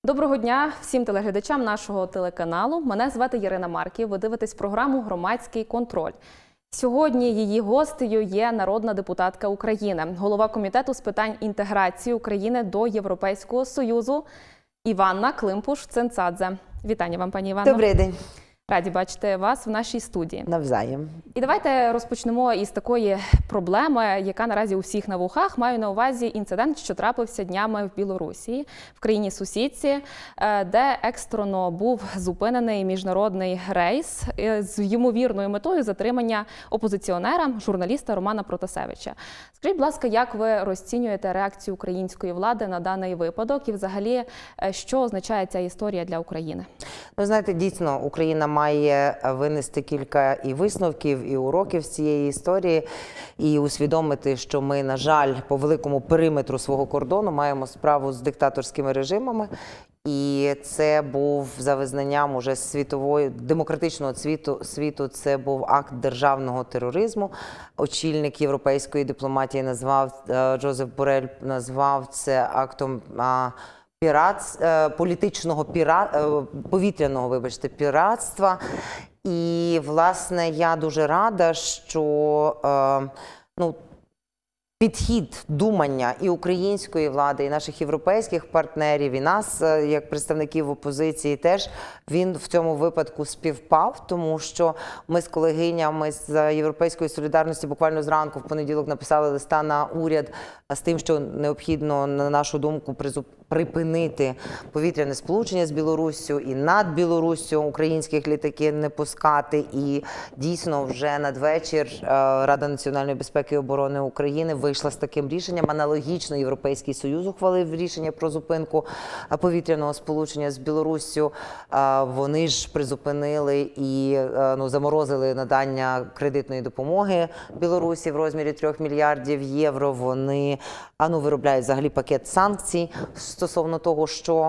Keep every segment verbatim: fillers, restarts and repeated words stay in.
Доброго дня всім телеглядачам нашого телеканалу. Мене звати Ірина Марків. Ви дивитесь програму «Громадський контроль». Сьогодні її гостею є народна депутатка України, голова Комітету з питань інтеграції України до Європейського Союзу Іванна Климпуш-Цинцадзе. Вітання вам, пані Іванно. Добрий день. Раді бачити вас в нашій студії. Навзаєм. І давайте розпочнемо із такої проблеми, яка наразі у всіх на вухах. Маю на увазі інцидент, що трапився днями в Білорусі, в країні-сусідці, де екстрено був зупинений міжнародний рейс з ймовірною метою затримання опозиціонера, журналіста Романа Протасевича. Скажіть, будь ласка, як ви розцінюєте реакцію української влади на даний випадок і взагалі, що означає ця історія для України? Ну, знаєте, дійсно, Україна має винести кілька і висновків, і уроків з цієї історії, і усвідомити, що ми, на жаль, по великому периметру свого кордону маємо справу з диктаторськими режимами. І це був, за визнанням уже світової, демократичного світу, світу, це був акт державного тероризму. Очільник європейської дипломатії назвав, Джозеф Борель назвав це актом пірат, політичного пірат, повітряного, вибачте, піратства. І, власне, я дуже рада, що ну, підхід думання і української влади, і наших європейських партнерів, і нас, як представників опозиції, теж він в цьому випадку співпав, тому що ми з колегинями з Європейської солідарності буквально зранку в понеділок написали листа на уряд з тим, що необхідно, на нашу думку, припинити повітряне сполучення з Білоруссю і над Білоруссю українських літаків не пускати. І дійсно вже надвечір Рада національної безпеки і оборони України вийшла з таким рішенням. Аналогічно Європейський Союз ухвалив рішення про зупинку повітряного сполучення з Білоруссю. Вони ж призупинили і ну, заморозили надання кредитної допомоги Білорусі в розмірі трьох мільярдів євро. Вони ну, виробляють взагалі пакет санкцій стосовно того, що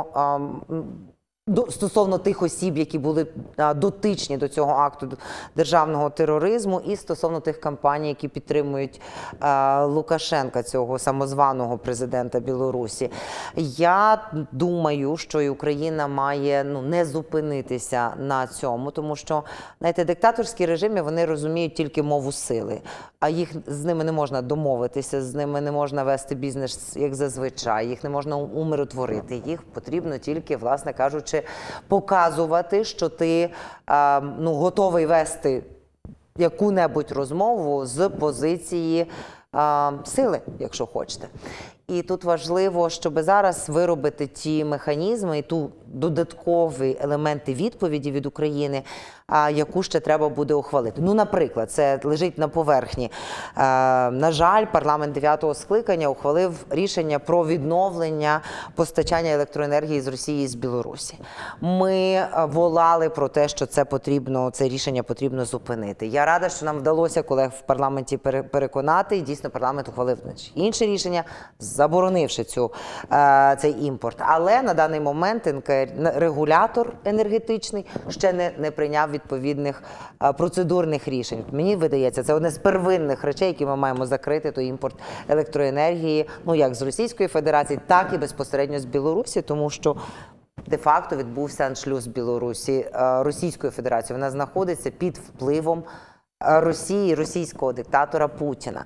стосовно тих осіб, які були дотичні до цього акту державного тероризму, і стосовно тих кампаній, які підтримують Лукашенка, цього самозваного президента Білорусі. Я думаю, що і Україна має ну, не зупинитися на цьому, тому що, знаєте, диктаторські режими, вони розуміють тільки мову сили, а їх з ними не можна домовитися, з ними не можна вести бізнес, як зазвичай, їх не можна умиротворити, їх потрібно тільки, власне кажучи, показувати, що ти а, ну, готовий вести яку-небудь розмову з позиції а, сили, якщо хочете. І тут важливо, щоб зараз виробити ті механізми і ту додаткові елементи відповіді від України, а, яку ще треба буде ухвалити. Ну, наприклад, це лежить на поверхні. А, на жаль, парламент дев'ятого скликання ухвалив рішення про відновлення постачання електроенергії з Росії і з Білорусі. Ми волали про те, що це потрібно, це рішення потрібно зупинити. Я рада, що нам вдалося колег в парламенті переконати, і дійсно парламент ухвалив інше рішення, заборонивши цю, цей імпорт. Але на даний момент регулятор енергетичний ще не, не прийняв відповідних процедурних рішень. Мені видається, це одне з первинних речей, які ми маємо закрити, то імпорт електроенергії, ну як з Російської Федерації, так і безпосередньо з Білорусі, тому що де-факто відбувся аншлюз Білорусі, Російської Федерації. Вона знаходиться під впливом Росії, російського диктатора Путіна.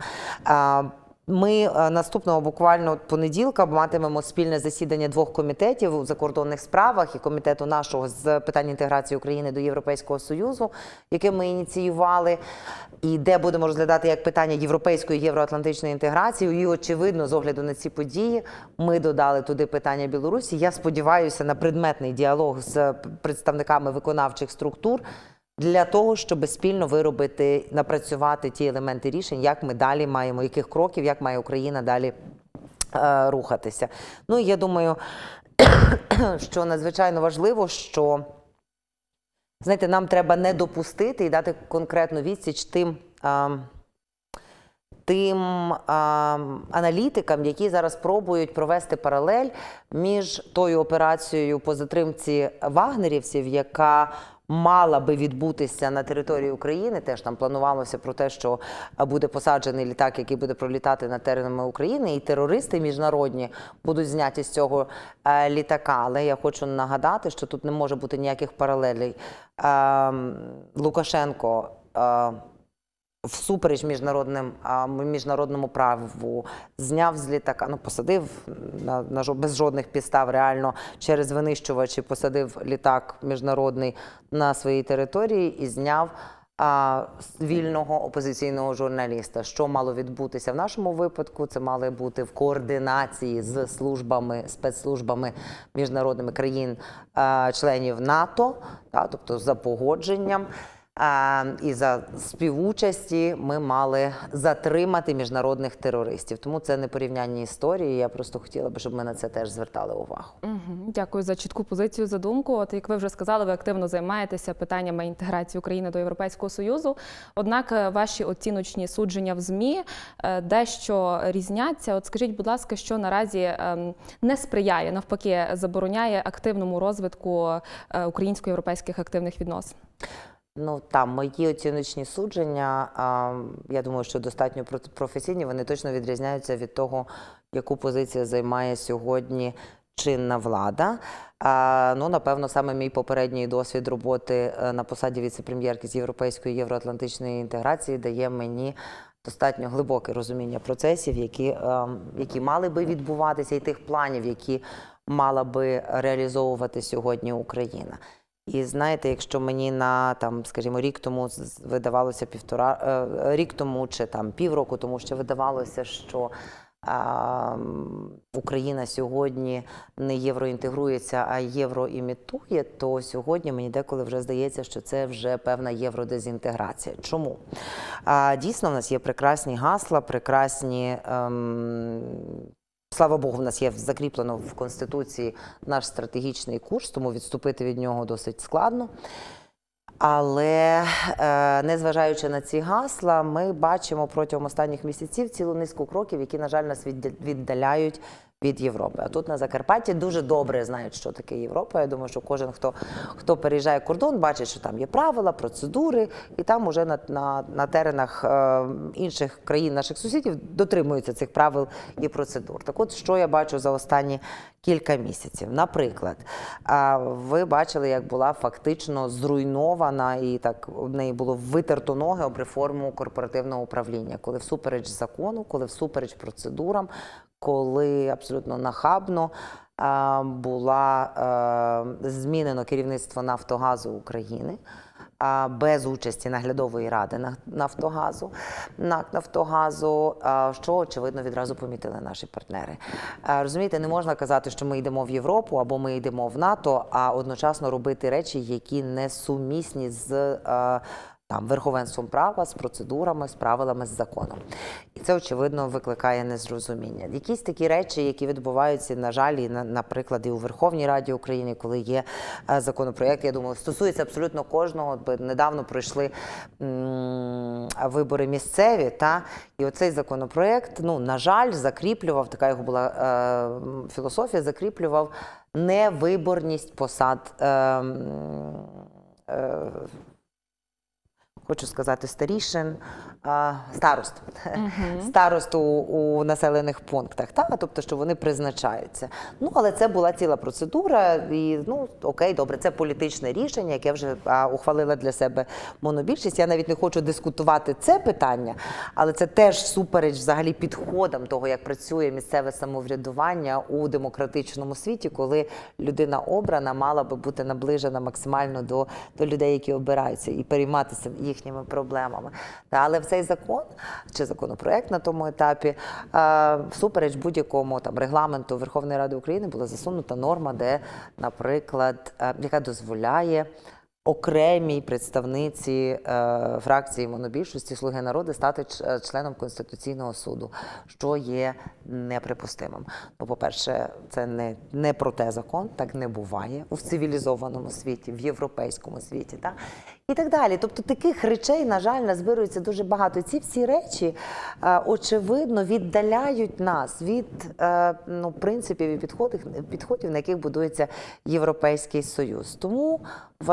Ми наступного буквально понеділка матимемо спільне засідання двох комітетів у закордонних справах і комітету нашого з питань інтеграції України до Європейського Союзу, яке ми ініціювали, і де будемо розглядати як питання європейської євроатлантичної інтеграції. І, очевидно, з огляду на ці події, ми додали туди питання Білорусі. Я сподіваюся на предметний діалог з представниками виконавчих структур, для того, щоб спільно виробити, напрацювати ті елементи рішень, як ми далі маємо, яких кроків, як має Україна далі е, рухатися. Ну, і я думаю, що надзвичайно важливо, що, знаєте, нам треба не допустити і дати конкретну відсіч тим, е, тим е, аналітикам, які зараз пробують провести паралель між тою операцією по затримці вагнерівців, яка мала би відбутися на території України. Теж там планувалося про те, що буде посаджений літак, який буде пролітати над теренами України, і терористи міжнародні будуть зняті з цього е, літака. Але я хочу нагадати, що тут не може бути ніяких паралелей. Е, Лукашенко е, всупереч міжнародним, а, міжнародному праву зняв з літака, ну, посадив на, на, без жодних підстав реально через винищувачі, посадив літак міжнародний на своїй території і зняв а, вільного опозиційного журналіста. Що мало відбутися в нашому випадку? Це мало бути в координації з службами, спецслужбами міжнародними країн, а, членів НАТО, та, тобто за погодженням. І за співучасті ми мали затримати міжнародних терористів. Тому це не порівнянні історії. Я просто хотіла б, щоб ми на це теж звертали увагу. Угу. Дякую за чітку позицію, за думку. От, як ви вже сказали, ви активно займаєтеся питаннями інтеграції України до Європейського Союзу. Однак ваші оціночні судження в ЗМІ дещо різняться. От скажіть, будь ласка, що наразі не сприяє, навпаки, забороняє активному розвитку українсько-європейських активних відносин? Ну, там мої оціночні судження, я думаю, що достатньо професійні, вони точно відрізняються від того, яку позицію займає сьогодні чинна влада. Ну, напевно, саме мій попередній досвід роботи на посаді віце-прем'єрки з європейської євроатлантичної інтеграції дає мені достатньо глибоке розуміння процесів, які, які мали би відбуватися, і тих планів, які мала би реалізовувати сьогодні Україна. І знаєте, якщо мені на, там, скажімо, рік тому видавалося півтора, рік тому чи там півроку тому, що видавалося, що а, Україна сьогодні не євроінтегрується, а євроімітує, то сьогодні мені деколи вже здається, що це вже певна євродезінтеграція. Чому? А, дійсно, в нас є прекрасні гасла, прекрасні... Ем, Слава Богу, в нас є закріплено в Конституції наш стратегічний курс, тому відступити від нього досить складно. Але, незважаючи на ці гасла, ми бачимо протягом останніх місяців цілу низку кроків, які, на жаль, нас віддаляють від Європи. А тут на Закарпатті дуже добре знають, що таке Європа. Я думаю, що кожен, хто, хто переїжджає кордон, бачить, що там є правила, процедури, і там уже на, на, на теренах е, інших країн, наших сусідів, дотримуються цих правил і процедур. Так от, що я бачу за останні кілька місяців. Наприклад, е, ви бачили, як була фактично зруйнована і так в неї було витерто ноги об реформу корпоративного управління, коли всупереч закону, коли всупереч процедурам, коли абсолютно нахабно е, була е, змінено керівництво Нафтогазу України е, без участі наглядової ради Нафтогазу, НАК Нафтогазу, е, що, очевидно, відразу помітили наші партнери. Е, розумієте, не можна казати, що ми йдемо в Європу або ми йдемо в НАТО, а одночасно робити речі, які не сумісні з е, там, верховенством права, з процедурами, з правилами, з законом. І це, очевидно, викликає незрозуміння. Якісь такі речі, які відбуваються, на жаль, і, наприклад, і у Верховній Раді України, коли є законопроєкт, я думаю, стосується абсолютно кожного. Недавно пройшли м вибори місцеві, та, і оцей законопроєкт, ну, на жаль, закріплював, така його була е філософія, закріплював невиборність посад е е хочу сказати, старішин, старост, uh-huh. старост у, у населених пунктах, та? Тобто, що вони призначаються. Ну, але це була ціла процедура, і, ну, окей, добре, це політичне рішення, яке вже а, ухвалила для себе монобільшість. Я навіть не хочу дискутувати це питання, але це теж супереч взагалі підходам того, як працює місцеве самоврядування у демократичному світі, коли людина обрана мала би бути наближена максимально до, до людей, які обираються, і перейматися їхніми проблемами. Але в цей закон, чи законопроект на тому етапі, всупереч будь-якому там регламенту Верховної Ради України була засунута норма, де, наприклад, яка дозволяє окремій представниці е, фракції монобільшості «Слуги народу» стати членом Конституційного суду, що є неприпустимим. Ну, по-перше, це не, не про те закон, так не буває в цивілізованому світі, в європейському світі, та? І так далі. Тобто таких речей, на жаль, назбирується дуже багато. І ці всі речі, е, очевидно, віддаляють нас від е, ну, принципів і підходів, підходів, на яких будується Європейський Союз. Тому важливо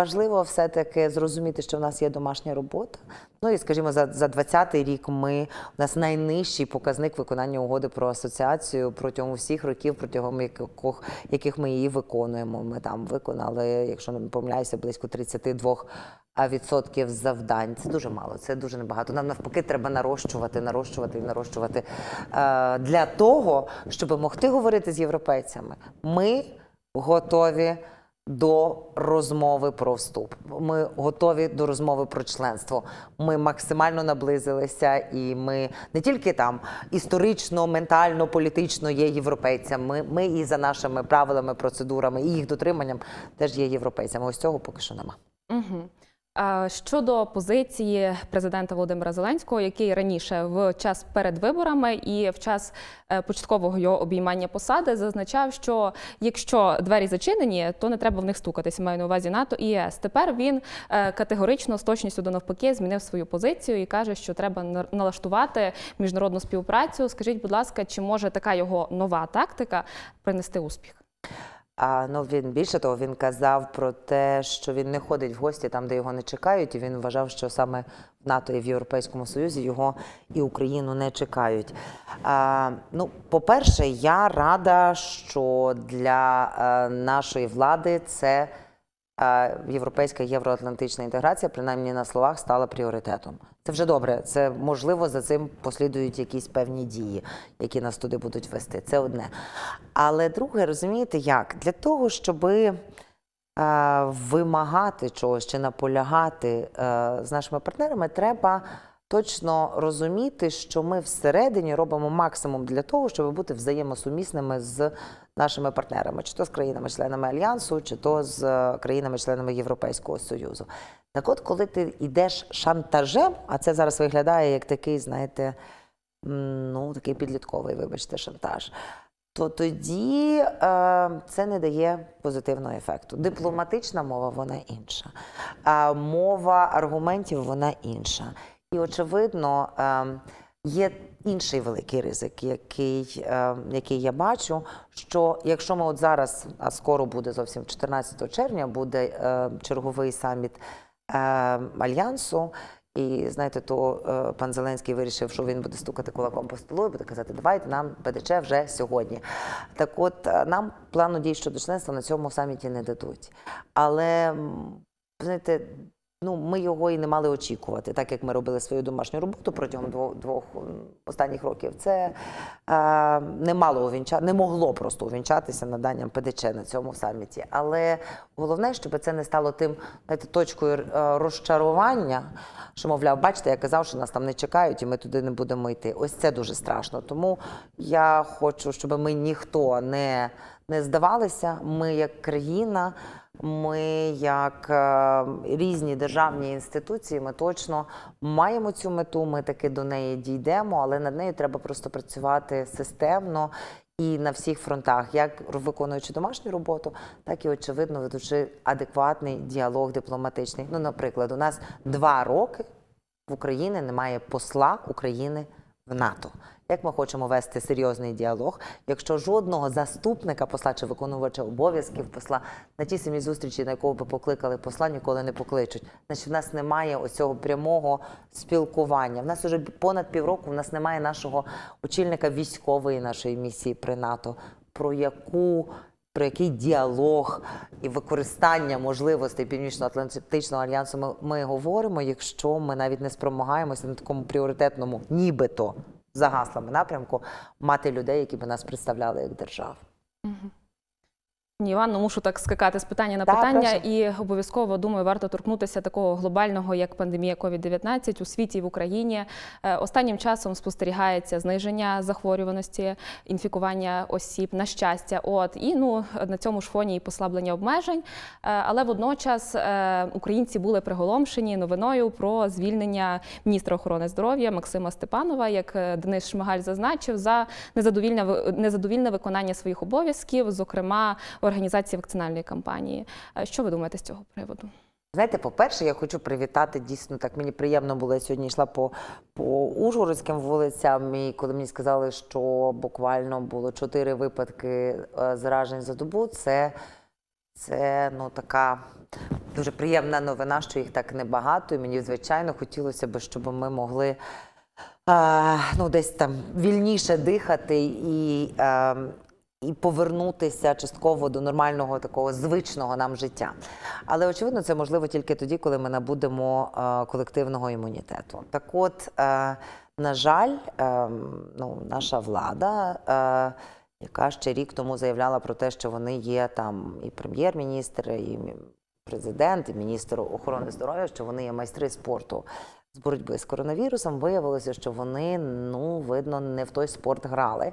все-таки зрозуміти, що в нас є домашня робота. Ну і, скажімо, за, за двадцятий рік ми, у нас найнижчий показник виконання угоди про асоціацію протягом всіх років, протягом яких, яких ми її виконуємо. Ми там виконали, якщо не помиляюся, близько тридцять два відсотків завдань. Це дуже мало, це дуже небагато. Нам навпаки треба нарощувати, нарощувати і нарощувати е, для того, щоб могти говорити з європейцями. Ми готові до розмови про вступ. Ми готові до розмови про членство. Ми максимально наблизилися, і ми не тільки там історично, ментально, політично є європейцями, ми, ми і за нашими правилами, процедурами, і їх дотриманням теж є європейцями. Ось цього поки що нема. Угу. Щодо позиції президента Володимира Зеленського, який раніше в час перед виборами і в час початкового його обіймання посади зазначав, що якщо двері зачинені, то не треба в них стукатися, маю на увазі НАТО і ЄС. Тепер він категорично з точністю до навпаки змінив свою позицію і каже, що треба налаштувати міжнародну співпрацю. Скажіть, будь ласка, чи може така його нова тактика принести успіх? А, ну, він, більше того, він казав про те, що він не ходить в гості там, де його не чекають, і він вважав, що саме в НАТО і в Європейському Союзі його і Україну не чекають. А, ну, по-перше, я рада, що для а, нашої влади це а, європейська євроатлантична інтеграція, принаймні на словах, стала пріоритетом. Це вже добре, це можливо, за цим послідують якісь певні дії, які нас туди будуть вести. Це одне. Але друге, розумієте як? Для того, щоб е, вимагати чогось чи наполягати е, з нашими партнерами, треба точно розуміти, що ми всередині робимо максимум для того, щоб бути взаємосумісними з нашими партнерами, чи то з країнами-членами Альянсу, чи то з країнами-членами Європейського Союзу. Так от, коли ти йдеш шантажем, а це зараз виглядає як такий, знаєте, ну, такий підлітковий, вибачте, шантаж, то тоді е, це не дає позитивного ефекту. Дипломатична мова, вона інша. А мова аргументів, вона інша. І, очевидно, е, є інший великий ризик, який, е, який я бачу, що якщо ми от зараз, а скоро буде зовсім чотирнадцятого червня, буде е, черговий саміт е, Альянсу, і, знаєте, то е, пан Зеленський вирішив, що він буде стукати кулаком по столу і буде казати, давайте нам ПДЧ вже сьогодні. Так от, е, нам плану дій щодо членства на цьому саміті не дадуть. Але, знаєте, ну, ми його і не мали очікувати, так як ми робили свою домашню роботу протягом двох, двох останніх років. Це е, не мало увінча... не могло просто увінчатися наданням ПДЧ на цьому саміті. Але головне, щоб це не стало тим, знаєте, точкою е, розчарування, що, мовляв, бачите, я казав, що нас там не чекають і ми туди не будемо йти. Ось це дуже страшно. Тому я хочу, щоб ми ніхто не, не здавалися. Ми як країна, ми, як е, різні державні інституції, ми точно маємо цю мету, ми таки до неї дійдемо, але над нею треба просто працювати системно і на всіх фронтах, як виконуючи домашню роботу, так і, очевидно, ведучи адекватний діалог дипломатичний. Ну, наприклад, у нас два роки в Україні немає посла України в НАТО. Як ми хочемо вести серйозний діалог, якщо жодного заступника посла чи виконувача обов'язків посла на тій самій зустрічі, на якого би покликали посла, ніколи не покличуть. Значить, в нас немає оцього прямого спілкування. В нас вже понад півроку, в нас немає нашого очільника військової нашої місії при НАТО. Про яку, про який діалог і використання можливостей Північно-Атлантичного альянсу ми, ми говоримо, якщо ми навіть не спромагаємося на такому пріоритетному, нібито, за гаслами напрямку, мати людей, які би нас представляли як державу. Угу. Ні, Іванно, мушу так скакати з питання на Так, питання, прошу. і обов'язково, думаю, варто торкнутися такого глобального, як пандемія ковід дев'ятнадцять у світі і в Україні. Останнім часом спостерігається зниження захворюваності, інфікування осіб, на щастя. От, і ну, на цьому ж фоні і послаблення обмежень. Але водночас українці були приголомшені новиною про звільнення міністра охорони здоров'я Максима Степанова, як Денис Шмигаль зазначив, за незадовільне, незадовільне виконання своїх обов'язків, зокрема, організації вакцинальної кампанії. Що ви думаєте з цього приводу? Знаєте, по-перше, я хочу привітати, дійсно, так мені приємно було, я сьогодні йшла по, по Ужгородським вулицям, і коли мені сказали, що буквально було чотири випадки заражень за добу, це, Це, ну, така дуже приємна новина, що їх так небагато. І мені, звичайно, хотілося б, щоб ми могли е, ну, десь там вільніше дихати і, е, і повернутися частково до нормального такого звичного нам життя. Але, очевидно, це можливо тільки тоді, коли ми набудемо е, колективного імунітету. Так от, е, на жаль, е, ну, наша влада, е, яка ще рік тому заявляла про те, що вони є там і прем'єр-міністр, і президент, і міністр охорони здоров'я, що вони є майстри спорту з боротьби з коронавірусом, виявилося, що вони, ну, видно, не в той спорт грали.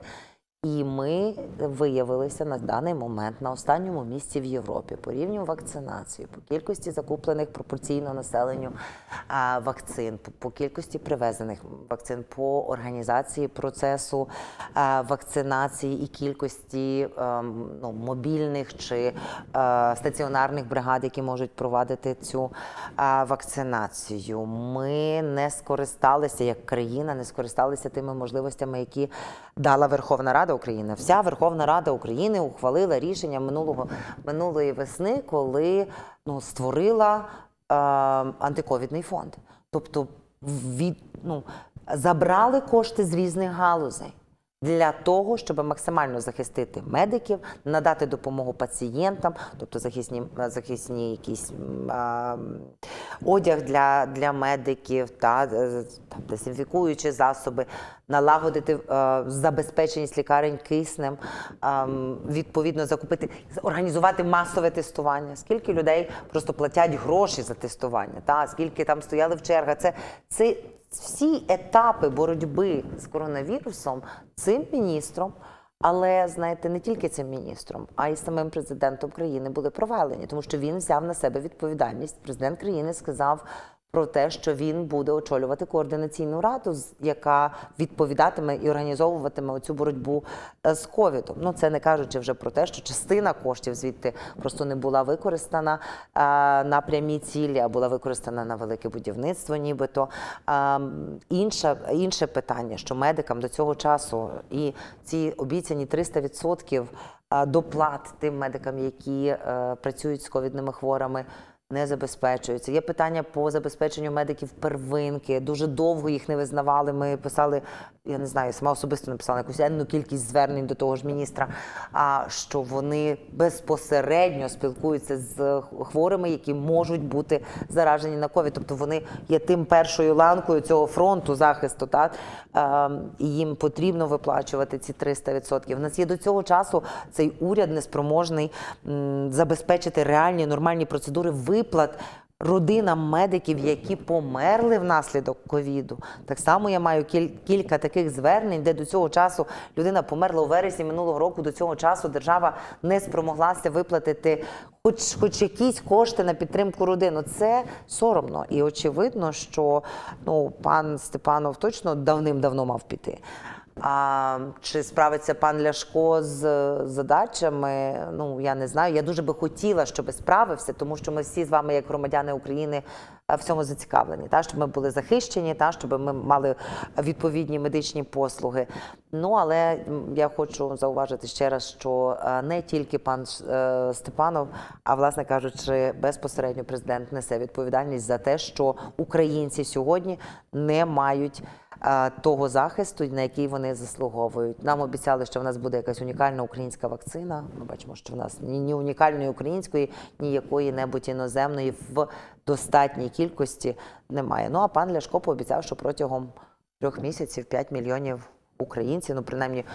І ми виявилися на даний момент на останньому місці в Європі по рівню вакцинації, по кількості закуплених пропорційно населенню а, вакцин, по, по кількості привезених вакцин, по організації процесу а, вакцинації і кількості а, ну, мобільних чи а, стаціонарних бригад, які можуть провадити цю а, вакцинацію. Ми не скористалися, як країна, не скористалися тими можливостями, які дала Верховна Рада України. Вся Верховна Рада України ухвалила рішення минулого, минулої весни, коли, ну, створила е, антиковідний фонд. Тобто від, ну, забрали кошти з різних галузей для того, щоб максимально захистити медиків, надати допомогу пацієнтам, тобто захисні, захисні якісь а, одяг для, для медиків, та, там, дезінфікуючі засоби, налагодити а, забезпеченість лікарень киснем, а, відповідно закупити, організувати масове тестування. Скільки людей просто платять гроші за тестування, та, скільки там стояли в чергах. Це, це всі етапи боротьби з коронавірусом цим міністром, але, знаєте, не тільки цим міністром, а й самим президентом країни були провалені, тому що він взяв на себе відповідальність. Президент країни сказав про те, що він буде очолювати координаційну раду, яка відповідатиме і організовуватиме оцю боротьбу з ковідом. Ну, це не кажучи вже про те, що частина коштів звідти просто не була використана а, на прямі цілі, а була використана на велике будівництво нібито. А, інше, інше питання, що медикам до цього часу і ці обіцяні триста відсотків доплат тим медикам, які а, працюють з ковідними хворими, не забезпечуються. Є питання по забезпеченню медиків первинки. Дуже довго їх не визнавали. Ми писали, я не знаю, сама особисто написала якусь енну кількість звернень до того ж міністра, а що вони безпосередньо спілкуються з хворими, які можуть бути заражені на ковід. Тобто вони є тим першою ланкою цього фронту захисту, так? І їм потрібно виплачувати ці триста відсотків. У нас є до цього часу цей уряд неспроможний забезпечити реальні нормальні процедури виплат родинам медиків, які померли внаслідок ковіду. Так само я маю кіль, кілька таких звернень, де до цього часу людина померла у вересні минулого року, до цього часу держава не спромоглася виплатити хоч, хоч якісь кошти на підтримку родину. Це соромно. І очевидно, що, ну, пан Степанов точно давним-давно мав піти. А чи справиться пан Ляшко з задачами, ну, я не знаю. Я дуже би хотіла, щоб справився, тому що ми всі з вами, як громадяни України, в цьому зацікавлені, та, щоб ми були захищені, та, щоб ми мали відповідні медичні послуги. Ну, але я хочу зауважити ще раз, що не тільки пан Степанов, а, власне кажучи, безпосередньо президент несе відповідальність за те, що українці сьогодні не мають того захисту, на який вони заслуговують. Нам обіцяли, що в нас буде якась унікальна українська вакцина. Ми бачимо, що в нас ні, ні унікальної української, ні якої-небудь іноземної в достатній кількості немає. Ну, а пан Ляшко пообіцяв, що протягом трьох місяців п'ять мільйонів українців, ну, принаймні,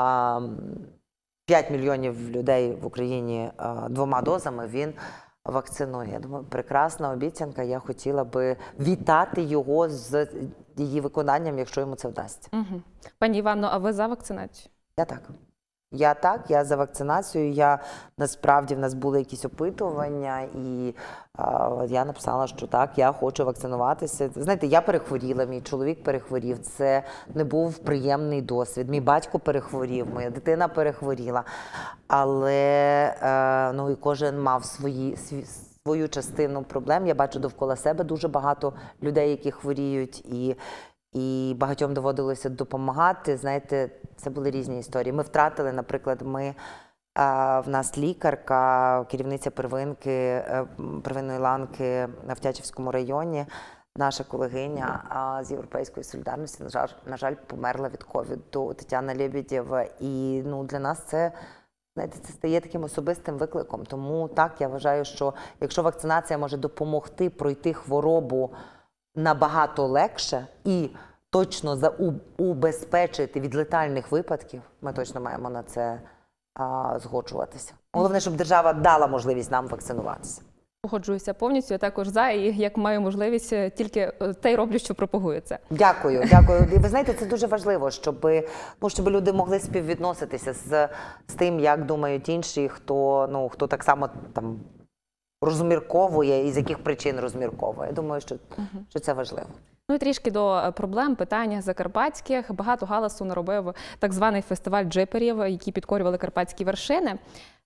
п'ять мільйонів людей в Україні двома дозами він вакцинує. Я думаю, прекрасна обіцянка. Я хотіла би вітати його з її виконанням, якщо йому це вдасться. Угу. Пані Іванно, а ви за вакцинацію? Я так. Я так, я за вакцинацію. Я, насправді, в нас були якісь опитування, і а, я написала, що так, я хочу вакцинуватися. Знаєте, я перехворіла, мій чоловік перехворів. Це не був приємний досвід. Мій батько перехворів, моя дитина перехворіла. Але, а, ну, і кожен мав свої, свій, свою частину проблем. Я бачу довкола себе дуже багато людей, які хворіють, і І багатьом доводилося допомагати. Знаєте, це були різні історії. Ми втратили, наприклад, ми В нас лікарка, керівниця первинки, первинної ланки в Тячівському районі. Наша колегиня з Європейської солідарності, на жаль, на жаль, померла від ковіду, Тетяна Лебедєва. І ну, для нас це, знаєте, це стає таким особистим викликом. Тому так, я вважаю, що якщо вакцинація може допомогти пройти хворобу набагато легше і точно за, у, убезпечити від летальних випадків, ми точно маємо на це а, згоджуватися. Головне, щоб держава дала можливість нам вакцинуватися. Погоджуюся повністю, я також за, і як маю можливість, тільки те й роблю, що пропагую це. Дякую, дякую. І ви знаєте, це дуже важливо, щоб, ну, щоб люди могли співвідноситися з, з тим, як думають інші, хто, ну, хто так само там розмірковує і з яких причин розмірковує. Я думаю, що, угу. що це важливо. Ну і трішки до проблем, питань закарпатських. Багато галасу наробив так званий фестиваль джиперів, які підкорювали карпатські вершини.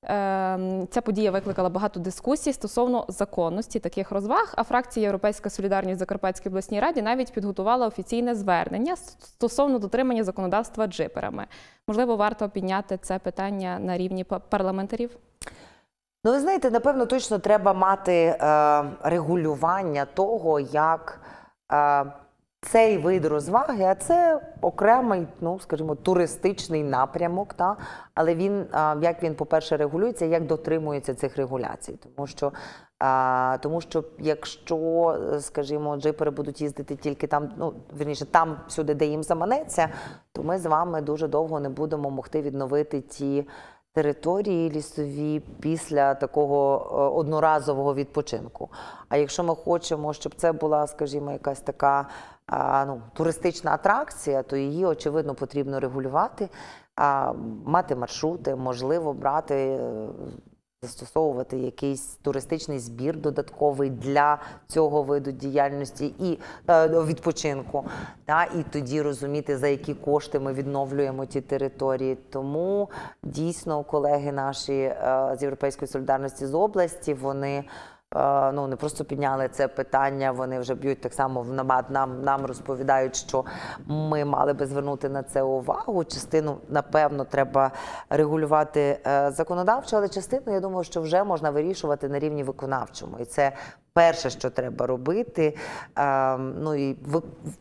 Ця подія викликала багато дискусій стосовно законності таких розваг, а фракція «Європейська солідарність» в Закарпатській обласній раді навіть підготувала офіційне звернення стосовно дотримання законодавства джиперами. Можливо, варто підняти це питання на рівні парламентарів? Ну, ви знаєте, напевно, точно треба мати е, регулювання того, як е, цей вид розваги, а це окремий, ну, скажімо, туристичний напрямок, та? Але він, е, як він, по-перше, регулюється, як дотримується цих регуляцій. Тому що, е, тому що якщо, скажімо, джипери будуть їздити тільки там, ну, вірніше, там всюди, де їм заманеться, то ми з вами дуже довго не будемо могти відновити ті території лісові після такого одноразового відпочинку. А якщо ми хочемо, щоб це була, скажімо, якась така а, ну, туристична атракція, то її, очевидно, потрібно регулювати, а, мати маршрути, можливо, брати, застосовувати якийсь туристичний збір додатковий для цього виду діяльності і е, відпочинку. Та, і тоді розуміти, за які кошти ми відновлюємо ті території. Тому дійсно колеги наші е, з Європейської солідарності з області, вони е, ну, не просто підняли це питання, вони вже б'ють так само в набат, нам, нам розповідають, що ми мали би звернути на це увагу. Частину, напевно, треба регулювати е, законодавчо, але частину, я думаю, що вже можна вирішувати на рівні виконавчому. І це перше, що треба робити. Е, ну, і в,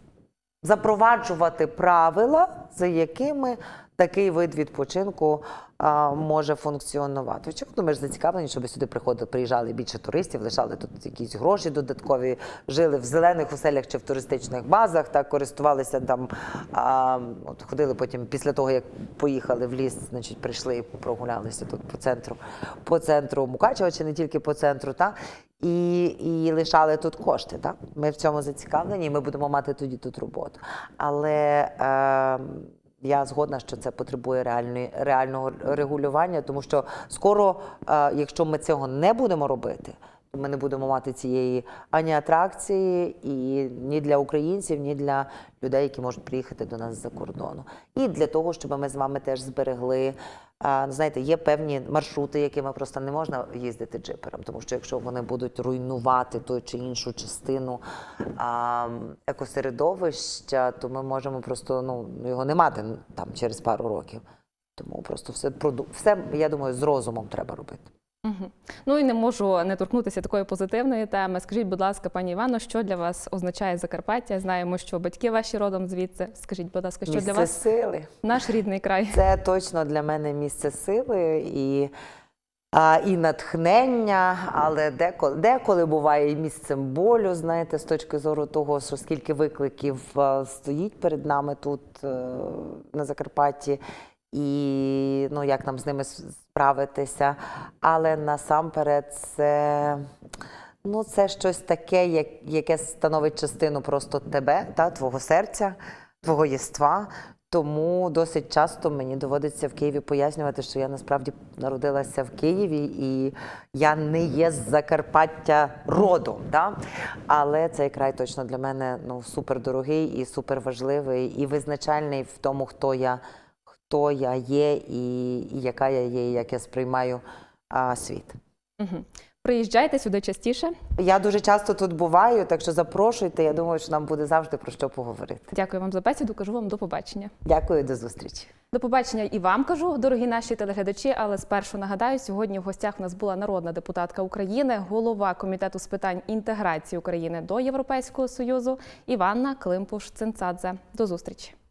запроваджувати правила, за якими такий вид відпочинку а, може функціонувати. Очевидно, ми ж зацікавлені, щоб сюди приходили, приїжджали більше туристів, лишали тут якісь гроші додаткові, жили в зелених оселях чи в туристичних базах, так, користувалися там, а, от, ходили потім, після того, як поїхали в ліс, значить, прийшли і прогулялися тут по центру, по центру Мукачева, чи не тільки по центру, так, і, і лишали тут кошти. Так? Ми в цьому зацікавлені, і ми будемо мати тоді тут роботу. Але е, я згодна, що це потребує реальної, реального регулювання, тому що скоро, е, якщо ми цього не будемо робити, то ми не будемо мати цієї ані атракції, і ні для українців, ні для людей, які можуть приїхати до нас з-за кордону. І для того, щоб ми з вами теж зберегли, е, знаєте, є певні маршрути, якими просто не можна їздити джипером, тому що якщо вони будуть руйнувати ту чи іншу частину е, екосередовища, то ми можемо просто, ну, його не мати там через пару років. Тому просто все, все, я думаю, з розумом треба робити. Угу. Ну і не можу не торкнутися такої позитивної теми. Скажіть, будь ласка, пані Івано, що для вас означає Закарпаття? Знаємо, що батьки ваші родом звідси. Скажіть, будь ласка, що місце для вас сили. Наш рідний край? Це точно для мене місце сили і, а, і натхнення, але деколи, деколи буває і місцем болю, знаєте, з точки зору того, що скільки викликів а, стоїть перед нами тут а, на Закарпатті. І, ну, як нам з ними справитися. Але насамперед це, ну, це щось таке, як, яке становить частину просто тебе, та, твого серця, твого єства. Тому досить часто мені доводиться в Києві пояснювати, що я насправді народилася в Києві і я не є з Закарпаття родом. Да? Але цей край точно для мене, ну, супердорогий і суперважливий, і визначальний в тому, хто я, хто я є і, і яка я є, і як я сприймаю а, світ. Угу. Приїжджайте сюди частіше. Я дуже часто тут буваю, так що запрошуйте. Я думаю, що нам буде завжди про що поговорити. Дякую вам за бесіду, кажу вам до побачення. Дякую, до зустрічі. До побачення і вам кажу, дорогі наші телеглядачі, але спершу нагадаю, сьогодні в гостях у нас була народна депутатка України, голова Комітету з питань інтеграції України до Європейського Союзу Іванна Климпуш-Цинцадзе. До зустрічі.